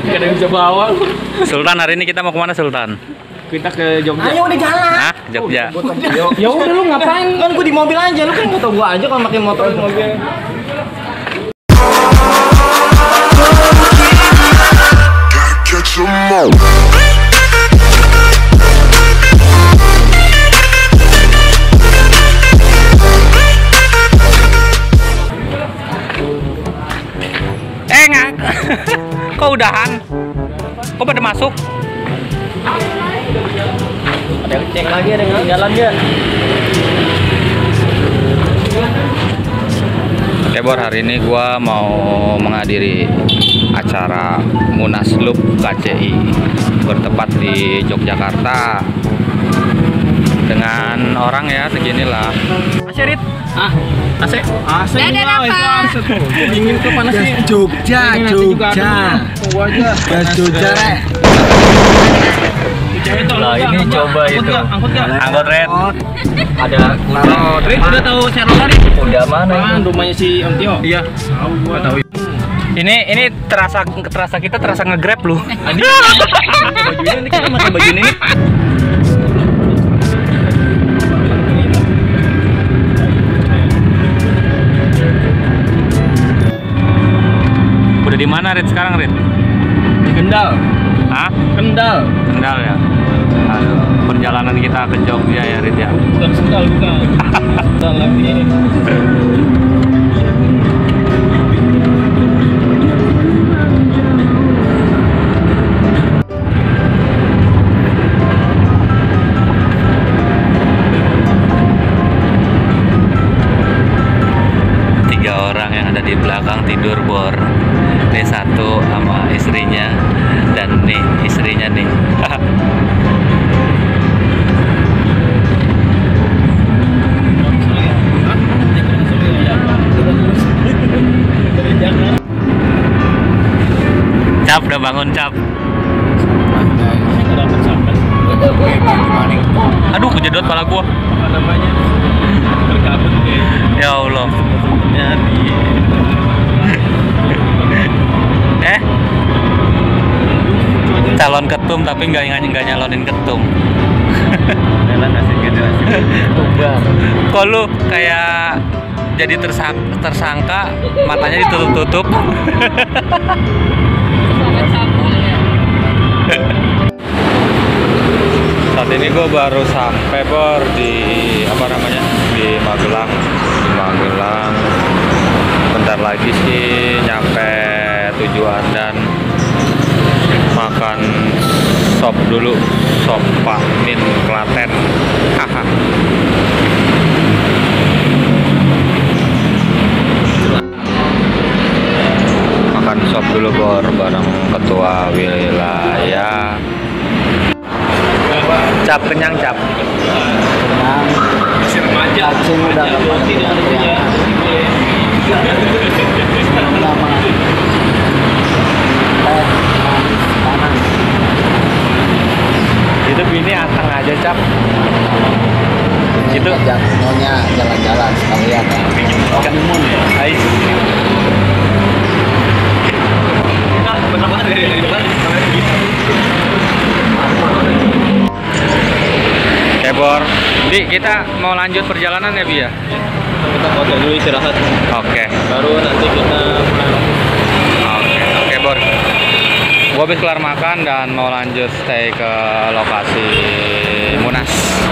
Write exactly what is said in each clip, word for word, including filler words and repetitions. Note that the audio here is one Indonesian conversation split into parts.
Gak ada yang bisa bawa. Sultan, hari ini kita mau kemana Sultan? Kita ke Jogja. Ayo udah jalan. Hah? Jogja. Ya udah lu ngapain? Kan gua di mobil aja, lu kan nggak tau gua aja kalau pakai motor di mobil. Eh nggak? Kok udahan? Kok pada masuk? Ada yang cek lagi, ada yang jalan dia. Oke Bor, hari ini gua mau menghadiri acara Munaslup K C I bertempat di Yogyakarta dengan orang ya seginilah. Asyirit, Ah, A C. A C. Dadah, lah, itu apa? A C tuh. Dingin tuh panas sih. Jogja, Ini nanti juga Jogja. aduh, tunggu aja. Gas Jogja, Rek. Itu, Nah, angkut ini nggak? coba Angkut itu. nggak? Angkut nggak? Angkot Red. Ada Oh, Rit udah tahu Sherlock Rit? Udah mana Kan rumahnya si Om Tio. Iya. Tahu gua. Tahu. Ini ini terasa terasa kita terasa nge-grab lu. Ini pakai baju ini kita pakai baju ini. Udah di mana Rit sekarang Rit? Di Kendal. Hah? Kendal. Kendal ya. Aduh, perjalanan kita ke Jogja ya Rit ya. Bukan Kendal bukan. Kendal lagi. Tiga orang yang ada di belakang tidur Bor. Nih satu sama istrinya dan nih istrinya nih. Cap udah bangun Cap. Aduh kejedot kepala gua. Apa namanya? Terkabut kayak. Ya Allah. Eh calon ketum tapi nggak nggak nyalonin ketum. Kok lu kayak jadi tersangka, tersangka matanya ditutup-tutup. Saat ini gue baru sampai Bor di apa namanya di Magelang, di Magelang. Bentar lagi sih nyampe tujuan dan makan sop dulu, sop Pak Min Klaten. Haha. Makan sop dulu Bor bareng ketua wilayah. Cap kenyang Cap. Masih remaja. Cacing udah Itu bini anteng aja Cap. Gitu. Maunya jalan-jalan sekalian ya. Kan Hai. Bener banget dari depan sampai begitu. Oke Bor, Di kita mau lanjut perjalanan ya Bi ya? Kita hotel dulu istirahat. Oke. Baru nanti kita pulang. Oke, oke Bor. Gua habis kelar makan dan mau lanjut stay ke lokasi Munas.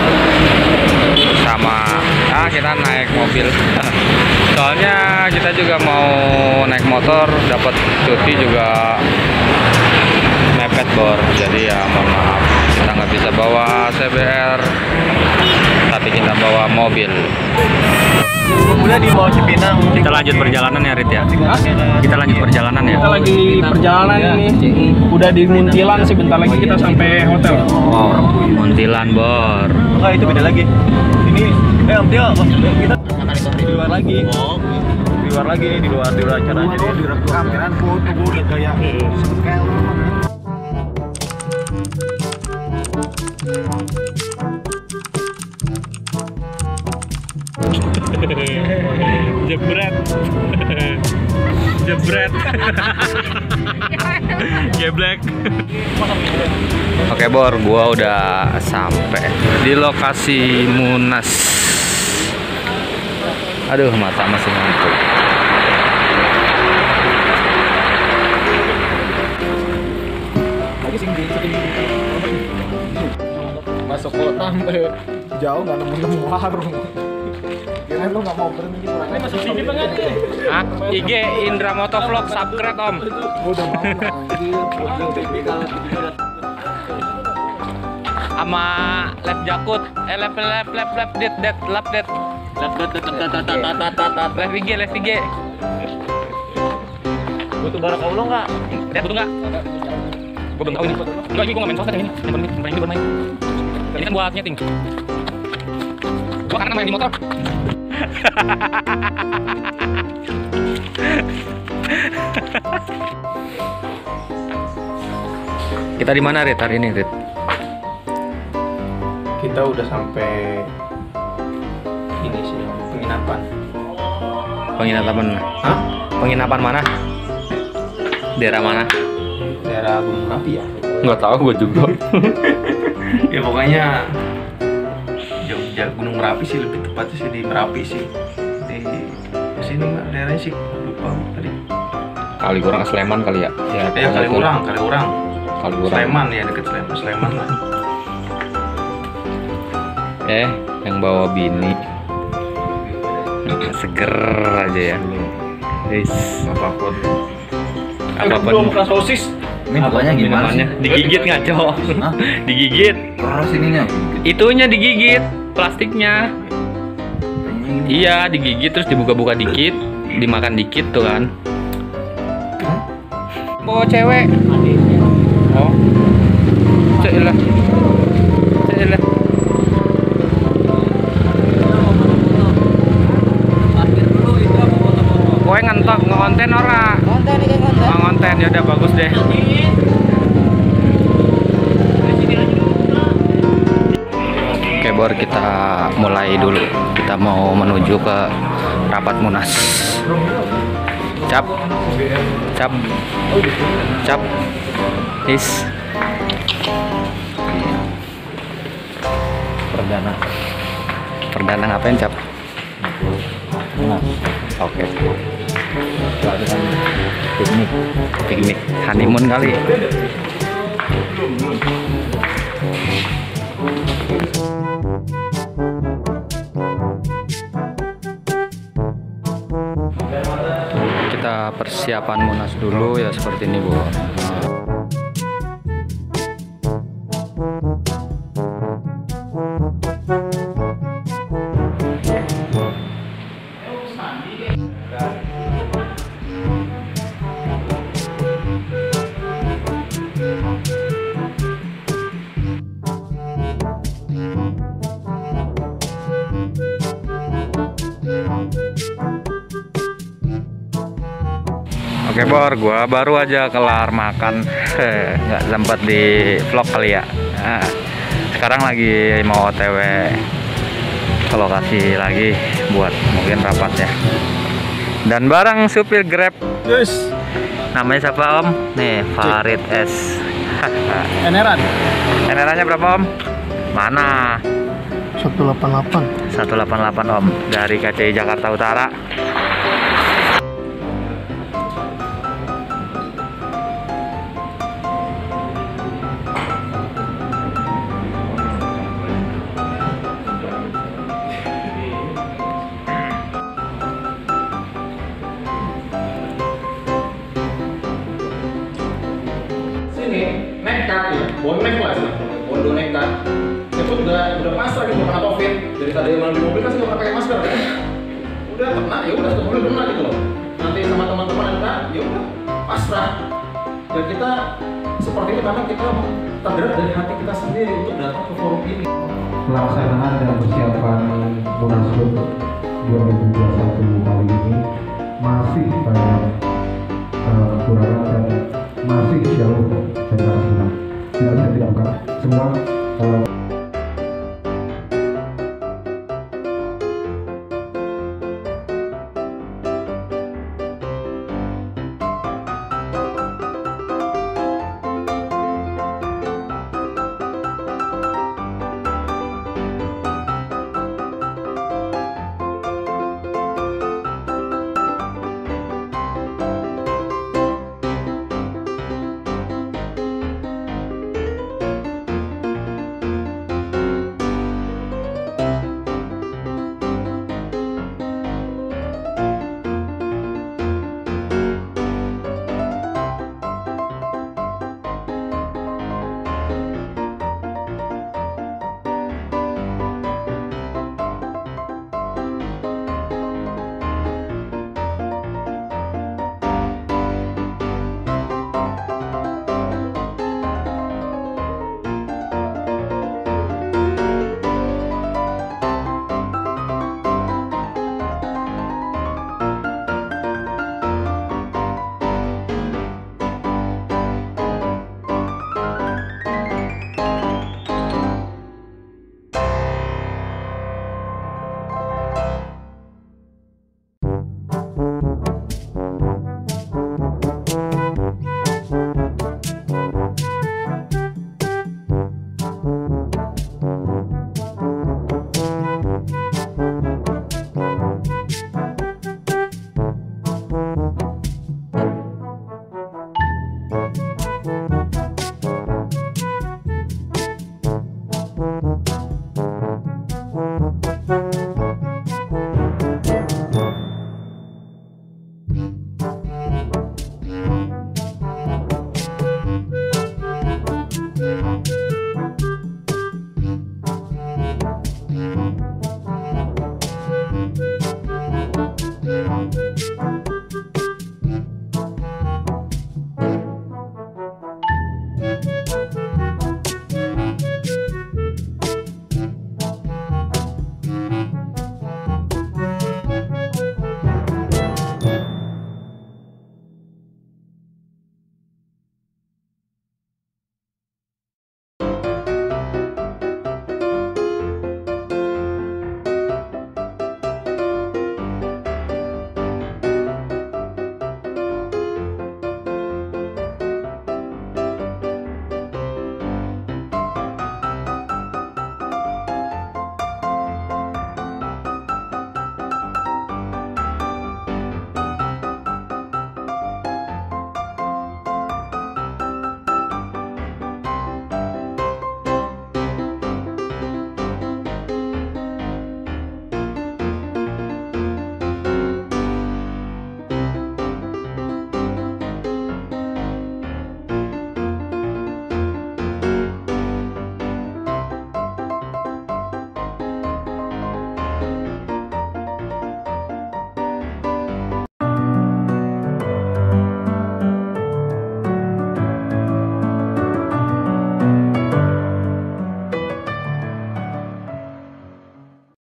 Sama ah kita naik mobil. Soalnya kita juga mau naik motor, dapat cuti juga mepet Bor. Jadi ya mohon maaf kita nggak bisa bawa C B R, tapi kita bawa mobil. Udah di bawah Cipinang. Kita lanjut perjalanan ya Rit ya. Hah? Kita lanjut perjalanan ya. Kita lagi perjalanan ini. Udah di Muntilan sih, bentar lagi kita sampai hotel. Oh, Muntilan Bor. Oh, itu beda lagi. Ini eh Om Tio, kita di luar lagi. Di luar lagi nih, di luar di luar acaranya nih. Di luar kameran foto gue udah kayak kayak Jebret. Jebret. Geblek. Oke Bor, gua udah sampai di lokasi Munas. Aduh, mata masih ngantuk. Masuk kota sampai jauh nggak nemu-nemu warung. Kirain lu nggak mau berhenti pulang. Ini masuk sini banget ya. Ah, I G Indra Motovlog, subscribe Om. Gua udah mau anjir. Sama lab Jakut, eh lab lab lab lab det det lab det lab det lab I G lab I G. Butuh barang Allah nggak? Det butuh nggak? Gue belum tahu ini. Enggak, ini gue nggak main sosmed yang ini. Yang ini, yang ini bermain. Ini kan buat nyeting. Gua karena main di motor. Kita di mana, Rit, hari ini, Rit? Kita udah sampai ini sih, penginapan. Penginapan mana? Hah? Penginapan mana? Daerah mana? Daerah Gunung Merapi ya? Nggak tahu gue juga. Ya pokoknya Jogja Gunung Merapi sih, lebih tepatnya sih di Merapi sih. Di sini nggak daerahnya sih, lupa tadi. Kali kurang Sleman kali ya? Ya, ya kali kurang, kali kurang. Kali kurang. Sleman ya, deket Sleman, Sleman lah. Eh, yang bawa bini seger aja ya. Guys, Apapun. apapun. Belum bukan sosis. Ini bukanya gimana sih? Digigit ngaco. Hah? Digigit. Keras ininya. Itunya digigit, plastiknya. Iya, digigit terus dibuka-buka dikit, dimakan dikit tuh kan. Bawa cewek. Oh. Celah. Celah. Kowe ngentok ngonten ora? Konten ini konten. Oh, ngonten ya udah bagus deh. Oke, Bor, kita mulai dulu. Kita mau menuju ke rapat Munas. Cap. Cap. Cap. Is. Perdana. Perdana ngapain, Cap? Munas. Oke. Lalu kan piknik. Piknik honeymoon kali. Kita persiapan Munas dulu ya seperti ini, Bu. Oke, Bor, gua baru aja kelar makan, nggak sempat di vlog kali ya. Nah, sekarang lagi mau O T W ke lokasi lagi buat mungkin rapat ya. Dan bareng supir Grab. Yes. Namanya siapa, Om? Nih, Farid S. Eneran. Enerannya berapa, Om? Mana? seratus delapan puluh delapan. seratus delapan puluh delapan, Om, dari K C I Jakarta Utara. Nekat ya, bonek lah sih, bodoh nekat. Itu udah udah pasrah gitu karena covid. Dari tadi yang di mobil kan sih nggak pernah pakai masker kan. Udah kena, ya udah satu mobil kena gitu loh. Nanti sama teman-teman yang kena, ya udah pasrah. Dan kita seperti ini karena kita tergerak dari hati kita sendiri untuk datang ke forum ini. Pelaksanaan dan persiapan Munaslup dua ribu dua puluh satu kali ini masih banyak uh, kekurangan dan masih jauh dari kata senang. Tidak bisa dilakukan semua. Uh, Thank